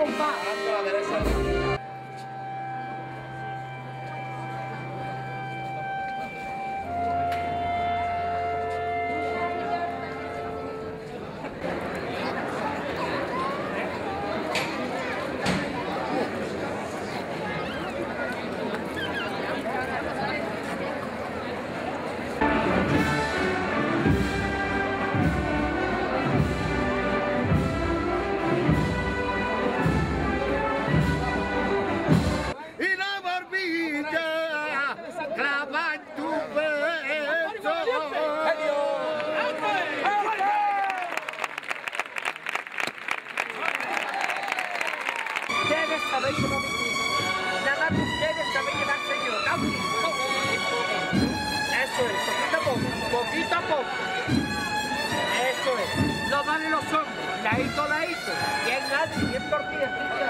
compás. Ustedes sabéis cómo vivir. Nada más ustedes sabéis llevarse yo. Eso es, poquito a poco, poquito a poco. Eso es. No valen los hombres, ladito, ladito. Bien alto, bien por ti.